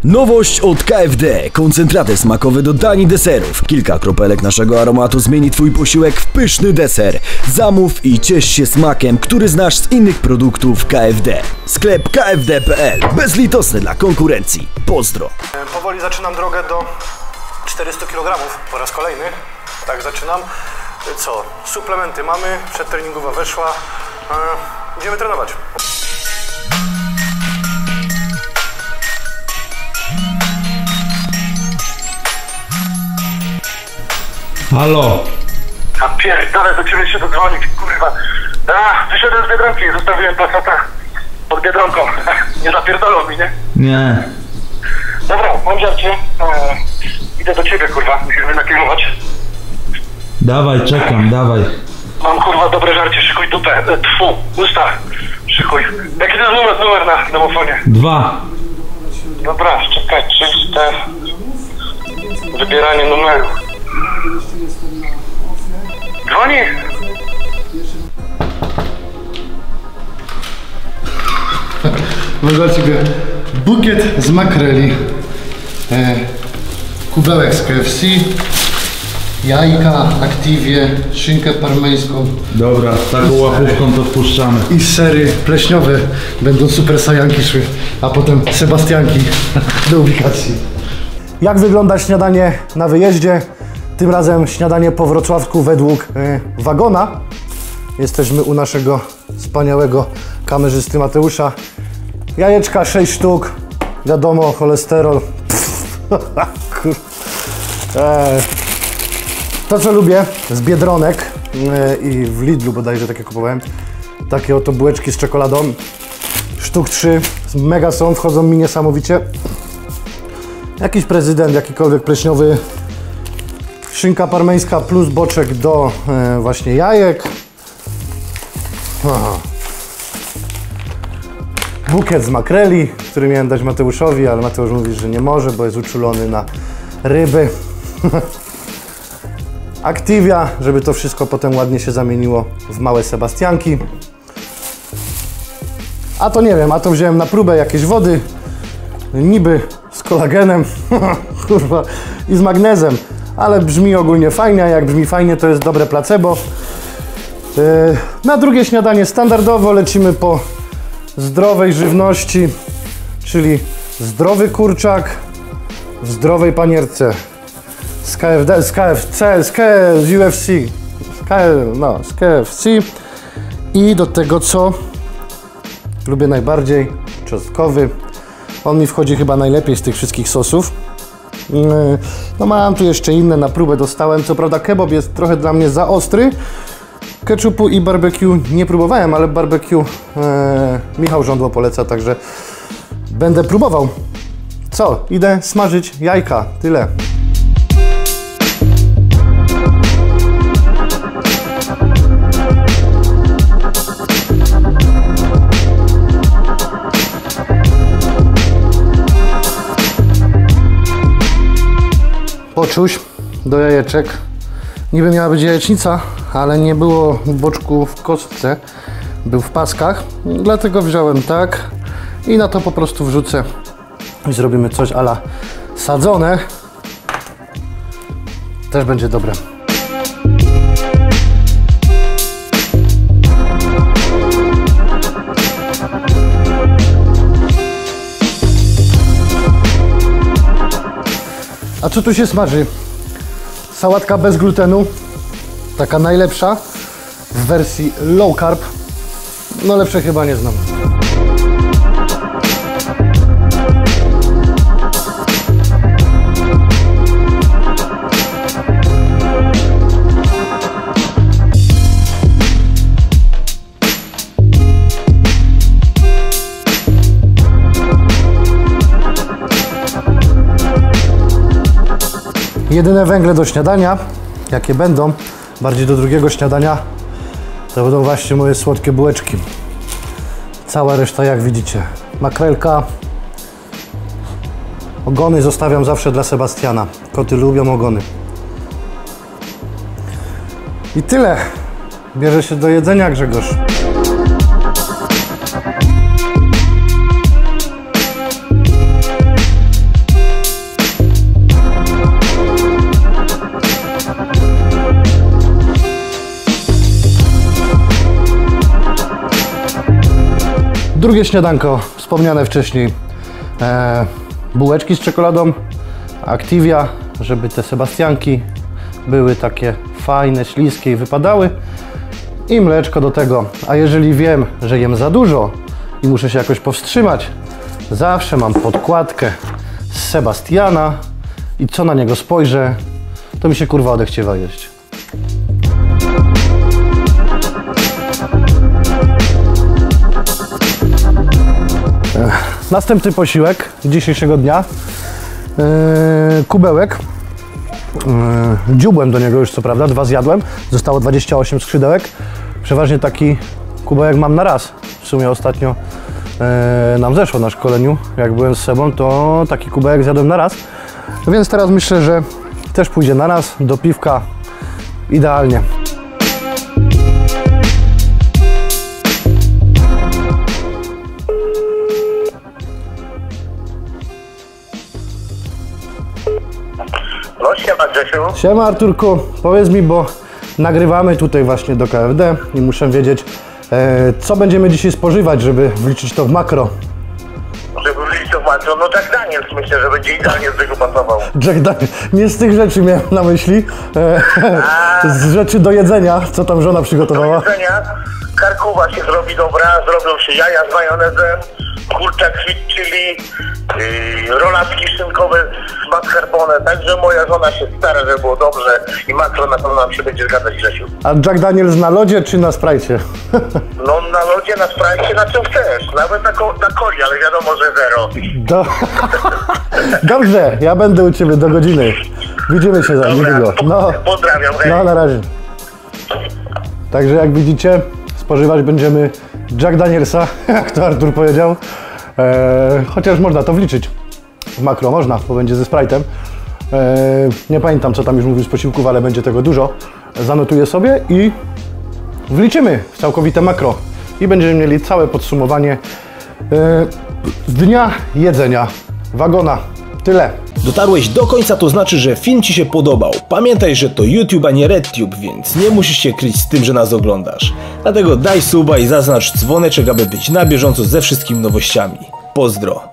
Nowość od KFD. Koncentraty smakowe do dań i deserów. Kilka kropelek naszego aromatu zmieni Twój posiłek w pyszny deser. Zamów i ciesz się smakiem, który znasz z innych produktów KFD. Sklep kfd.pl. Bezlitosny dla konkurencji. Pozdro. Powoli zaczynam drogę do 400 kg po raz kolejny. Tak zaczynam. Co? Suplementy mamy. Przedtreningowa weszła. Idziemy trenować. Halo. A pierdolę, do ciebie się dodzwonić, kurwa. Wyszedłem z Biedronki, zostawiłem Passata pod Biedronką. Nie zapierdolą mi, nie? Nie. Dobra, mam żarcie. Idę do ciebie, kurwa, musimy nakierować. Dawaj, czekam, dawaj. Mam, kurwa, dobre żarcie, szykuj dupę. Usta, szykuj. Jaki to jest numer na domofonie? 2. Dobra, czekaj, czyste wybieranie numeru. Dzwoni! Mam dla Ciebie bukiet z makreli, kubełek z KFC, jajka, Activie, szynkę parmeńską. Dobra, taką łapówką to wpuszczamy. I sery pleśniowe, będą super sajanki szły, a potem sebastianki do ubikacji. Jak wygląda śniadanie na wyjeździe? Tym razem śniadanie po wrocławsku według wagona. Jesteśmy u naszego wspaniałego kamerzysty Mateusza. Jajeczka 6 sztuk. Wiadomo, cholesterol. To, co lubię z Biedronek i w Lidlu bodajże takie kupowałem. Takie oto bułeczki z czekoladą. Sztuk 3. Mega są, wchodzą mi niesamowicie. Jakiś prezydent, jakikolwiek pleśniowy. Szynka parmeńska plus boczek do właśnie jajek. Aha. Bukiet z makreli, który miałem dać Mateuszowi, ale Mateusz mówi, że nie może, bo jest uczulony na ryby. Activia, żeby to wszystko potem ładnie się zamieniło w małe sebastianki. A to nie wiem, a to wziąłem na próbę jakieś wody, niby z kolagenem, kurwa, i z magnezem. Ale brzmi ogólnie fajnie, a jak brzmi fajnie, to jest dobre placebo. Na drugie śniadanie standardowo lecimy po zdrowej żywności, czyli zdrowy kurczak w zdrowej panierce z KFD, z KFC, z UFC, z KFC i do tego, co lubię najbardziej, czosnkowy. On mi wchodzi chyba najlepiej z tych wszystkich sosów. No mam tu jeszcze inne, na próbę dostałem. Co prawda kebab jest trochę dla mnie za ostry. Ketchupu i barbecue nie próbowałem, ale barbecue Michał Żądło poleca, także będę próbował. Co? Idę smażyć jajka. Tyle. Poczuć do jajeczek. Niby miała być jajecznica, ale nie było boczku w kostce, był w paskach, dlatego wziąłem tak i na to po prostu wrzucę i zrobimy coś a la sadzone. Też będzie dobre. A co tu się smaży? Sałatka bez glutenu, taka najlepsza w wersji low carb. No lepsze chyba nie znam. Jedyne węgle do śniadania, jakie będą, bardziej do drugiego śniadania, to będą właśnie moje słodkie bułeczki. Cała reszta, jak widzicie, makrelka. Ogony zostawiam zawsze dla Sebastiana. Koty lubią ogony. I tyle. Bierze się do jedzenia, Grzegorz. Drugie śniadanko, wspomniane wcześniej. Bułeczki z czekoladą, Activia, żeby te Sebastianki były takie fajne, śliskie i wypadały. I mleczko do tego. A jeżeli wiem, że jem za dużo i muszę się jakoś powstrzymać, zawsze mam podkładkę z Sebastiana i co na niego spojrzę, to mi się kurwa odechciewa jeść. Następny posiłek dzisiejszego dnia. Kubełek. Dziubłem do niego już co prawda, 2 zjadłem. Zostało 28 skrzydełek. Przeważnie taki kubełek mam na raz. W sumie ostatnio nam zeszło na szkoleniu. Jak byłem z Sebą, to taki kubełek zjadłem na raz. Więc teraz myślę, że też pójdzie na raz. Do piwka idealnie. No siema Grzesiu. Siema Arturku, powiedz mi, bo nagrywamy tutaj właśnie do KFD i muszę wiedzieć, co będziemy dzisiaj spożywać, żeby wliczyć to w makro. Żeby wliczyć to w makro, no Jack Daniels myślę, że będzie idealnie z tego pasował. Jack Daniels, nie z tych rzeczy miałem na myśli, z rzeczy do jedzenia, co tam żona przygotowała. Do jedzenia, karkuwa się zrobi dobra, zrobią się jaja z majonezem, kurczak sweet chili, rolatki szynkowe z mascarpone, także moja żona się stara, żeby było dobrze i makro na pewno nam się będzie zgadzać, Grzesiu. A Jack Daniels na lodzie czy na sprajcie? No na lodzie, na sprajcie, na czym chcesz, nawet na coli, ale wiadomo, że zero. Dobrze, ja będę u Ciebie do godziny. Widzimy się za niedługo. No, pozdrawiam, hej. No, na razie. Także jak widzicie, spożywać będziemy Jack Danielsa, jak to Artur powiedział. Chociaż można to wliczyć w makro, można, bo będzie ze Sprite'em. Nie pamiętam, co tam już mówił z posiłków, ale będzie tego dużo. Zanotuję sobie i wliczymy w całkowite makro. I będziemy mieli całe podsumowanie dnia jedzenia wagona. Tyle. Dotarłeś do końca, to znaczy, że film Ci się podobał. Pamiętaj, że to YouTube, a nie RedTube, więc nie musisz się kryć z tym, że nas oglądasz. Dlatego daj suba i zaznacz dzwoneczek, aby być na bieżąco ze wszystkimi nowościami. Pozdro!